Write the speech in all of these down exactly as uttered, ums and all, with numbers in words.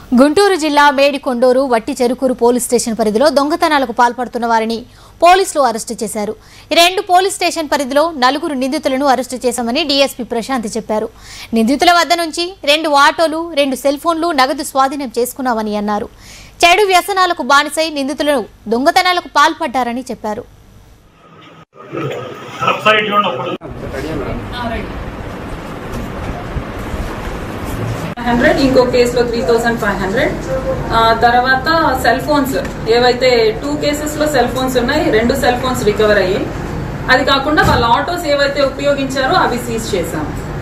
గుంటూరు జిల్లా మేడికొండూరు వట్టి Cherukuru police station పరిధిలో దొంగతనాలకు పాల్పడుతున్న వారిని పోలీసులు అరెస్టు చేశారు. రెండు పోలీస్ స్టేషన్ పరిధిలో నలుగురు నిందితులను అరెస్టు చేశామని డీఎస్పీ ప్రశాంత్ చెప్పారు. నిందితుల వద్ద నుంచి రెండు ఆటోలు, రెండు సెల్ ఫోన్లు, నగదు స్వాధీనం చేసుకున్నామని అన్నారు. చెడు వ్యసనాలకు బానిసై నిందితులను దొంగతనాలకు పాల్పడ్డారని చెప్పారు. హండ్రెడ్ ఇంకో కేసులో త్రీ థౌసండ్ ఫైవ్ హండ్రెడ్ తర్వాత సెల్ ఫోన్స్ ఏవైతే టూ కేసెస్ లో సెల్ ఫోన్స్ ఉన్నాయి, రెండు సెల్ ఫోన్స్ రికవర్ అయ్యాయి. అది కాకుండా వాళ్ళ ఆటోస్ ఏవైతే ఉపయోగించారో అవి సీజ్ చేశాం.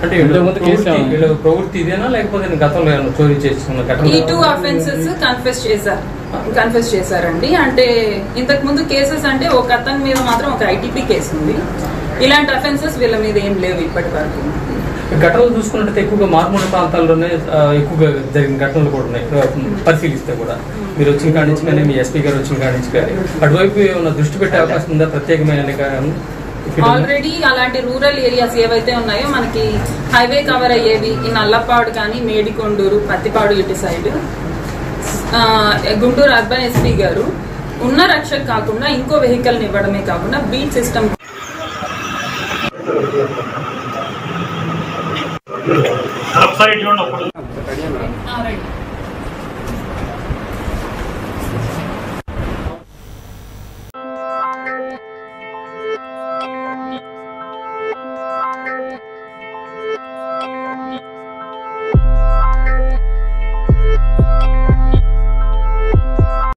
ఈ టూ అఫెన్సెస్ కన్ఫెస్ చేశారు కన్ఫెస్ చేశారండి. అంటే ఇంతకు ముందు కేసెస్ అంటే ఒక అతని మీద మాత్రం ఒక ఐటీపీ కేసు ఉంది. ఇలాంటి అఫెన్సెస్ వీళ్ళ మీద ఏం లేవు ఇప్పటి వరకు. ఘటనలు చూసుకున్నట్టు ఎక్కువగా మారుమూల ప్రాంతాల్లోనే ఎక్కువగా జరిగిన ఘటనలు కూడా ఉన్నాయి. పరిశీలిస్తే కూడా మీరు వచ్చిన కాడి నుంచి కానీ మీ ఎస్పీ గారు వచ్చిన కాడి నుంచి కానీ అటువైపు ఏమైనా దృష్టి పెట్టే అవకాశం ఉందా? ప్రత్యేకమైన ఆల్రెడీ అలాంటి రూరల్ ఏరియాస్ ఏవైతే ఉన్నాయో మనకి హైవే కవర్ అయ్యేవి ఈ నల్లపాడు కానీ మేడికొండూరు, పత్తిపాడు ఇటు సైడ్ గుంటూరు అర్బన్ ఎస్పీ గారు ఉన్న రక్షక్ కాకుండా ఇంకో వెహికల్ ఇవ్వడమే కాకుండా బీట్ సిస్టమ్ సైడ్